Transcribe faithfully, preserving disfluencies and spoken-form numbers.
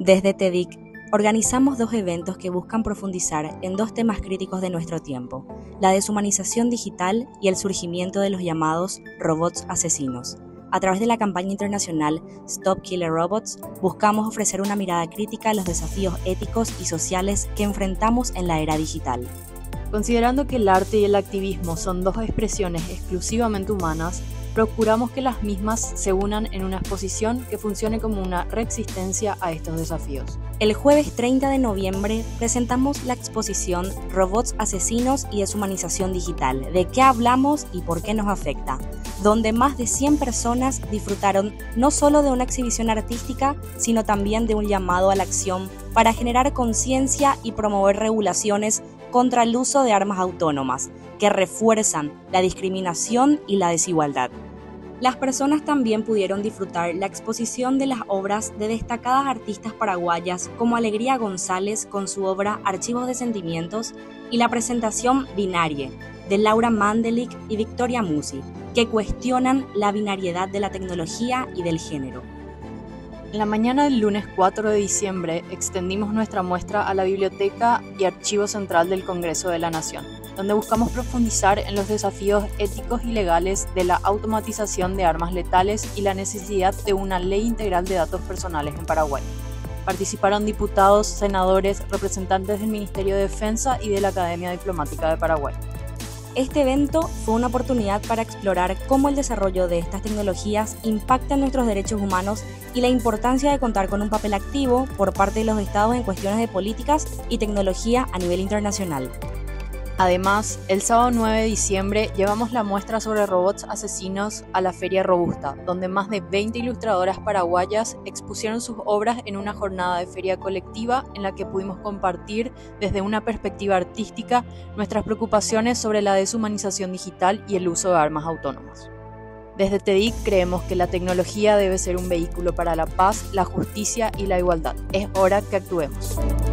Desde T E D I C organizamos dos eventos que buscan profundizar en dos temas críticos de nuestro tiempo, la deshumanización digital y el surgimiento de los llamados robots asesinos. A través de la campaña internacional Stop Killer Robots, buscamos ofrecer una mirada crítica a los desafíos éticos y sociales que enfrentamos en la era digital. Considerando que el arte y el activismo son dos expresiones exclusivamente humanas, procuramos que las mismas se unan en una exposición que funcione como una reexistencia a estos desafíos. El jueves treinta de noviembre presentamos la exposición Robots Asesinos y Deshumanización Digital, ¿de qué hablamos y por qué nos afecta?, donde más de cien personas disfrutaron no solo de una exhibición artística, sino también de un llamado a la acción para generar conciencia y promover regulaciones contra el uso de armas autónomas, que refuerzan la discriminación y la desigualdad. Las personas también pudieron disfrutar la exposición de las obras de destacadas artistas paraguayas como Alegría González con su obra Archivos de Sentimientos y la presentación Binarie de Laura Mandelic y Victoria Musi, que cuestionan la binariedad de la tecnología y del género. En la mañana del lunes cuatro de diciembre extendimos nuestra muestra a la Biblioteca y Archivo Central del Congreso de la Nación, donde buscamos profundizar en los desafíos éticos y legales de la automatización de armas letales y la necesidad de una ley integral de datos personales en Paraguay. Participaron diputados, senadores, representantes del Ministerio de Defensa y de la Academia Diplomática de Paraguay. Este evento fue una oportunidad para explorar cómo el desarrollo de estas tecnologías impacta en nuestros derechos humanos y la importancia de contar con un papel activo por parte de los estados en cuestiones de políticas y tecnología a nivel internacional. Además, el sábado nueve de diciembre llevamos la muestra sobre robots asesinos a la Feria Robusta, donde más de veinte ilustradoras paraguayas expusieron sus obras en una jornada de feria colectiva en la que pudimos compartir desde una perspectiva artística nuestras preocupaciones sobre la deshumanización digital y el uso de armas autónomas. Desde T E D I C creemos que la tecnología debe ser un vehículo para la paz, la justicia y la igualdad. Es hora que actuemos.